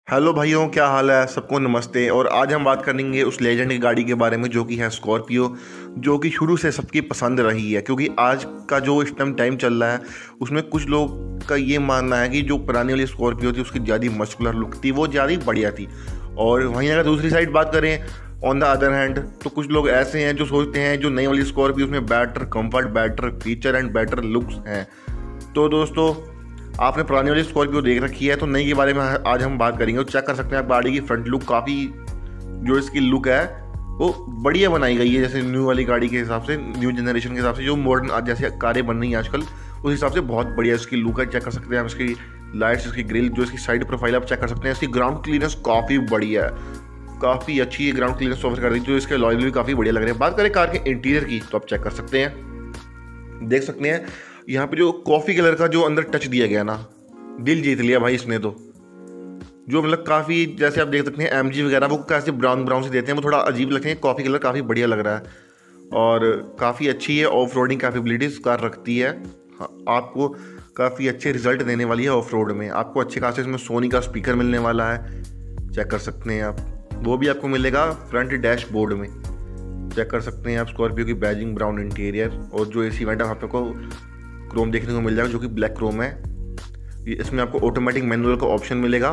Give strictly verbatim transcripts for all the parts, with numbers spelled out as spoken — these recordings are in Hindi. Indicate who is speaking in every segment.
Speaker 1: हेलो भाइयों, क्या हाल है? सबको नमस्ते। और आज हम बात करेंगे उस लेजेंड की गाड़ी के बारे में जो कि है स्कॉर्पियो, जो कि शुरू से सबकी पसंद रही है। क्योंकि आज का जो इस टाइम टाइम चल रहा है उसमें कुछ लोग का ये मानना है कि जो पुरानी वाली स्कॉर्पियो थी उसकी ज़्यादा मस्कुलर लुक थी, वो ज़्यादा बढ़िया थी। और वहीं अगर दूसरी साइड बात करें ऑन द अदर हैंड, तो कुछ लोग ऐसे हैं जो सोचते हैं जो नई वाली स्कॉर्पियो उसमें better comfort, better feature and better looks हैं। तो दोस्तों, आपने पुरानी वाली स्कॉर्पियो देख रखी है तो नई के बारे में आज हम बात करेंगे। और चेक कर सकते हैं आप गाड़ी की फ्रंट लुक, काफ़ी जो इसकी लुक है वो बढ़िया बनाई गई है। जैसे न्यू वाली गाड़ी के हिसाब से, न्यू जनरेशन के हिसाब से, जो मॉडर्न आज जैसे कारें बन रही हैं आजकल, उस हिसाब से बहुत बढ़िया इसकी लुक है। चेक कर सकते हैं आप इसकी लाइट्स, इसकी ग्रिल, जो इसकी साइड प्रोफाइल आप चेक कर सकते हैं। इसकी ग्राउंड क्लीयरेंस काफ़ी बढ़िया है, काफ़ी अच्छी ग्राउंड क्लीयरेंस ऑफर कर रही है, जो इसके लॉयल भी काफ़ी बढ़िया लग रहे हैं। बात करें कार के इंटीरियर की तो आप चेक कर सकते हैं, देख सकते हैं यहाँ पे जो कॉफ़ी कलर का जो अंदर टच दिया गया ना, दिल जीत लिया भाई इसने तो। जो मतलब काफ़ी, जैसे आप देख सकते हैं एमजी वगैरह वो कैसे ब्राउन ब्राउन से देते हैं, वो थोड़ा अजीब लगते हैं। कॉफ़ी कलर काफ़ी बढ़िया लग रहा है और काफ़ी अच्छी है। ऑफ रोडिंग कैपेबिलिटीज़ कार रखती है। हाँ, आपको काफ़ी अच्छे रिजल्ट देने वाली है ऑफ रोड में। आपको अच्छे खासे इसमें सोनी का स्पीकर मिलने वाला है, चेक कर सकते हैं आप। वो भी आपको मिलेगा फ्रंट डैशबोर्ड में। चेक कर सकते हैं आप स्कॉर्पियो की बैजिंग ब्राउन इंटीरियर, और जो एसी वेंट आपको क्रोम देखने को मिल जाएगा जो कि ब्लैक क्रोम है। इसमें आपको ऑटोमेटिक मैनुअल का ऑप्शन मिलेगा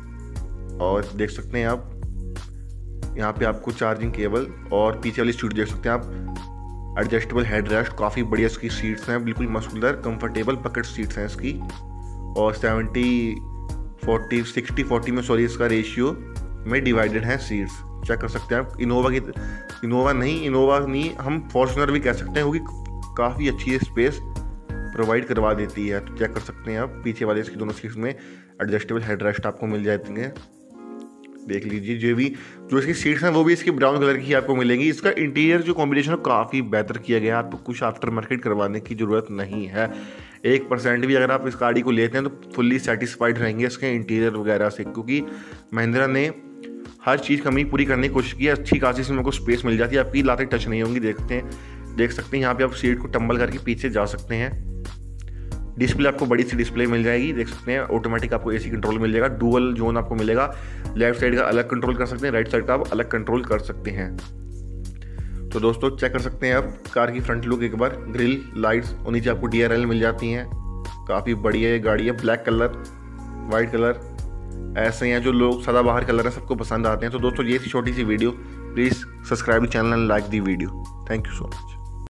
Speaker 1: और देख सकते हैं आप यहाँ पे आपको चार्जिंग केबल, और पीछे वाली सीट देख सकते हैं आप, एडजस्टेबल हेडरेस्ट, काफ़ी बढ़िया इसकी सीट्स हैं, बिल्कुल मस्कुलर कंफर्टेबल बकेट सीट्स हैं इसकी। और सेवेंटी फोर्टी सिक्सटी फोर्टी में सॉरी इसका रेशियो में डिवाइडेड है सीट्स। चेक कर सकते हैं आप। इनोवा की इनोवा नहीं इनोवा नहीं हम फॉर्च्यूनर भी कह सकते हैं, क्योंकि काफ़ी अच्छी स्पेस प्रोवाइड करवा देती है। तो चेक कर सकते हैं आप, पीछे वाले इसकी दोनों सीट्स में एडजस्टेबल हेडरेस्ट आपको मिल जाएंगे, देख लीजिए। जो भी जो इसकी सीट्स हैं वो भी इसकी ब्राउन कलर की आपको मिलेंगी। इसका इंटीरियर जो कॉम्बिनेशन है काफ़ी बेहतर किया गया है, आपको कुछ आफ्टर मार्केट करवाने की ज़रूरत नहीं है। एक परसेंट भी अगर आप इस गाड़ी को लेते हैं तो फुल्ली सेटिस्फाइड रहेंगे इसके इंटीरियर वगैरह से, क्योंकि महिंद्रा ने हर चीज़ कमी पूरी करने की कोशिश की है। अच्छी खासी इसमें आपको स्पेस मिल जाती है, आपकी लातें टच नहीं होंगी। देखते हैं देख सकते हैं यहाँ पे आप सीट को टम्बल करके पीछे जा सकते हैं। डिस्प्ले आपको बड़ी सी डिस्प्ले मिल जाएगी, देख सकते हैं। ऑटोमेटिक आपको एसी कंट्रोल मिल जाएगा, डुअल जोन आपको मिलेगा। लेफ्ट साइड का अलग कंट्रोल कर सकते हैं, राइट साइड का आप अलग कंट्रोल कर सकते हैं। तो दोस्तों चेक कर सकते हैं आप कार की फ्रंट लुक एक बार, ग्रिल, लाइट्स और नीचे आपको डी आर एल मिल जाती हैं। काफ़ी बढ़िया ये गाड़ी है। ब्लैक कलर, वाइट कलर, ऐसे हैं जो लोग सदाबहार कलर है सबको पसंद आते हैं। तो दोस्तों ये थी छोटी सी video. Please subscribe the channel and like the video. Thank you so much.